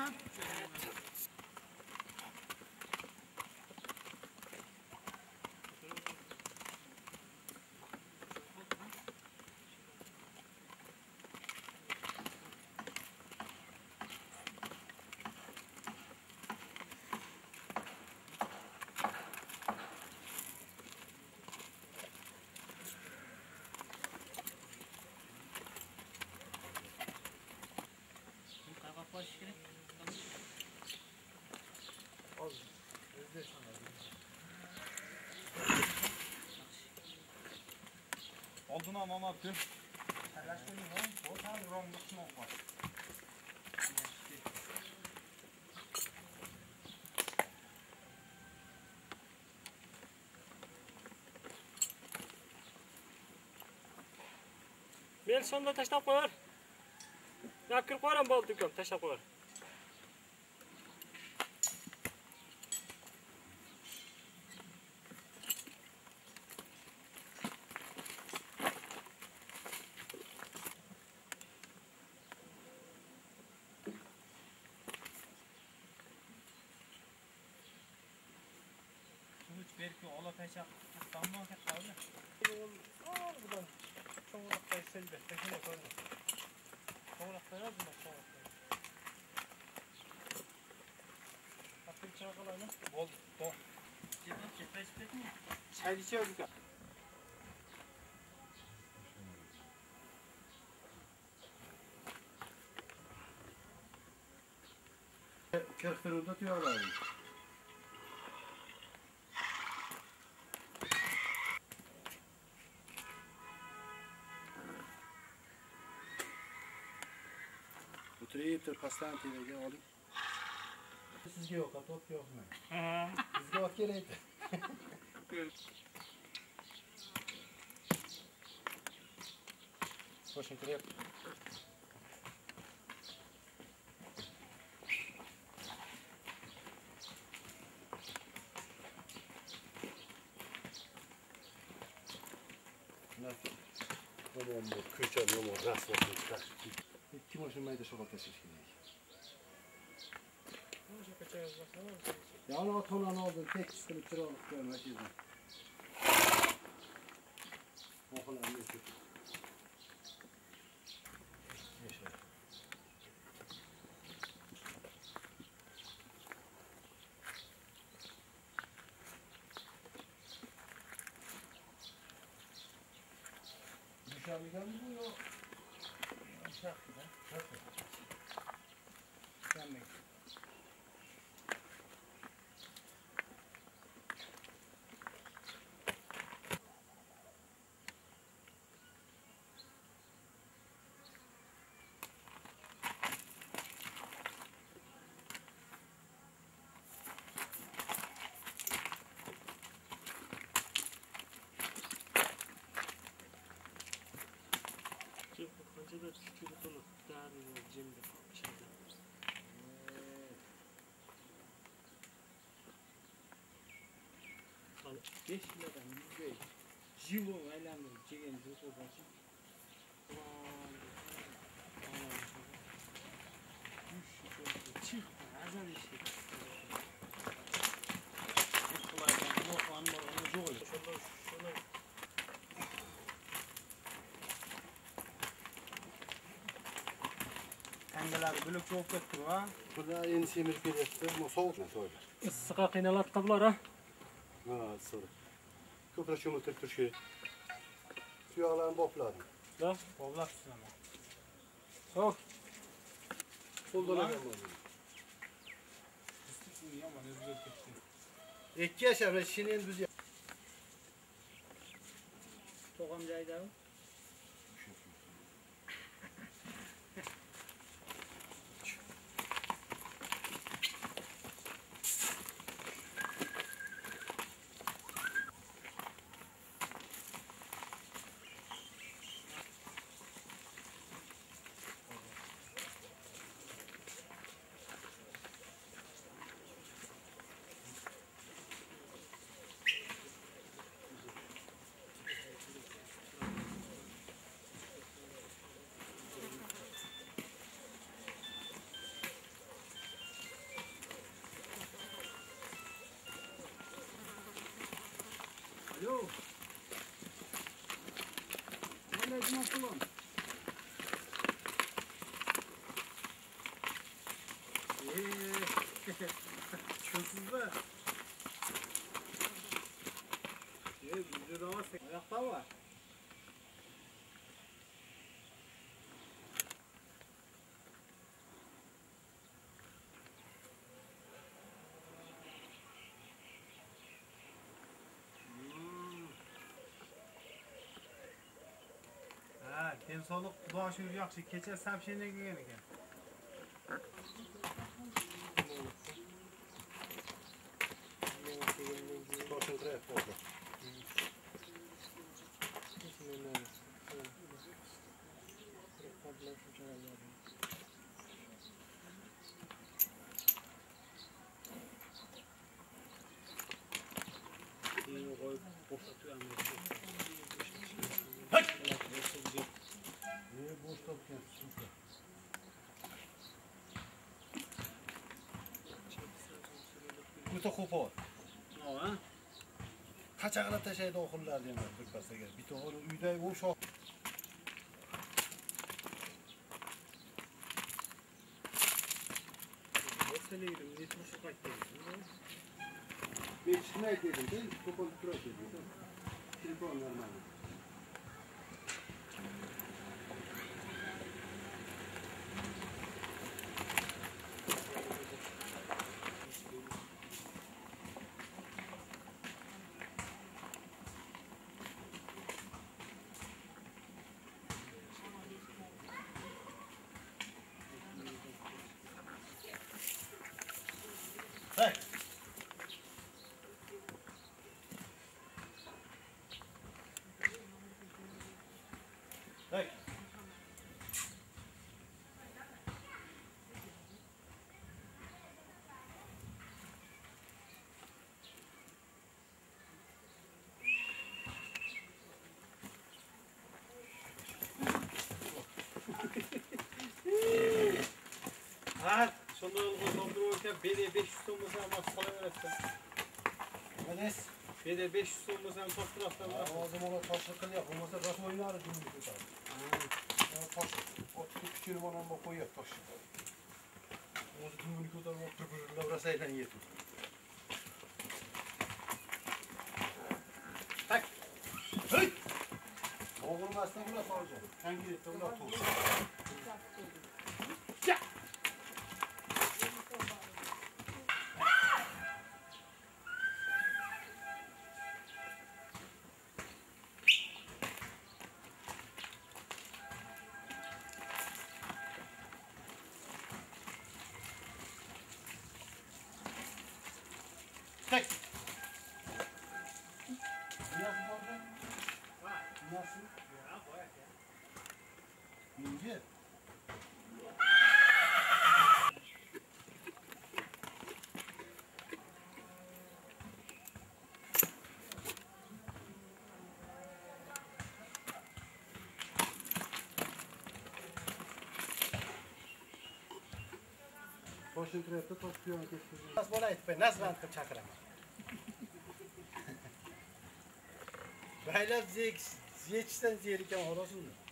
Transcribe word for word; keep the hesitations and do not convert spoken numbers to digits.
Olduna mama pür. Sarlaştırın lan. O tam ronglusun olmaz. Bel sonda tashlab qo'yar. Nakir qo'yaram bo'ldi ukum, tashlab qo'yar. Belki ola peşak tamam kaçtı. Aa, buradan çoğunlukla selbe, tekine koyma. Çoğunlukla yazma, çoğunlukla. Hakkı çağılayım. Bol, bol. Cebine çepeş pek mi? Çay içiyorduk ya. Kırkırında diyorlar. Oturayım da pastan tevege alayım. Sizge yok, atot yok mu? Sizge ot gerekti. Hoşun krep. Nasıl? Tamam bu kırçan yolu nasıl olacak? Kim hoşun mayda şokolata şişkineyi? Ya onu tonan oldu, tek sıkılıp sıra olup görmek için. Okulan bir çocuk. Yaşar. Dışarıdan mı bu yok? Aşağı mı? Nasıl? Sen mi? Bence de tükürük olup dağılıyor cimri şeyde. Kalıp beş liradan yüzde jivon aylandım çeken bir olacak. Çık, azar işi. Kolaydan yok anlar onu çok oluyor. Şöyle şöyle. Kangalar bölük çok kötü ha. Burada yeni semir gerekti ama soğuk ne soğuk. Issiqqa qiynalatqiblar ha. Ha, soğuk. Köpüre çömültüp turşu. Suyalarını bopladım. Da, Boblapsın ama. Hop. Buldular. Üstü yaman özgür geçti. İki yaşam şinin düz. To'g'am joyda. nasıl lan? Çözsüz be. Ye, bizde de var. Ayakta var. Ha, tem soliq xudo shukr yaxshi. Kecha soобщение kelgan ekan. Boşun kırık oldu. Ne boş topluyor. Süper. Bu da kupon. Ha? Kaçakla taşıydı okullar diye bir pasaga. Bir to'g'ri uyda u shoh. Ben çıkmaya dedim değil mi? Kupon kura dedim. Telefon normal. Hey. Hey. Ha, shunda o'lg'on soldirib ekan, B D besh yuz so'm bo'lsa ham qolaveradi. Enes. B D besh yuz so'm bo'lsa ham toptiraftan. Hozir mana toshliq qilyapti. Bo'lmasa rost o'ynari dumini ko'taradi. Tosh. Otni kuchini mana bu qo'yib tosh. O'zi dumini ko'tarib turib lavrasaydan yetdi. Tak. Hey! O'g'irmasdan ular solacak. Hangi ular to'g'ri. Ya! Tak. Nasıl oldu? Nasıl? İnce. Boşun kırık da toş kuyan kestirdim. Nasıl bana aytib, nasıl ben chaqiraman. Baylab zek, zechdan zerikan orasini.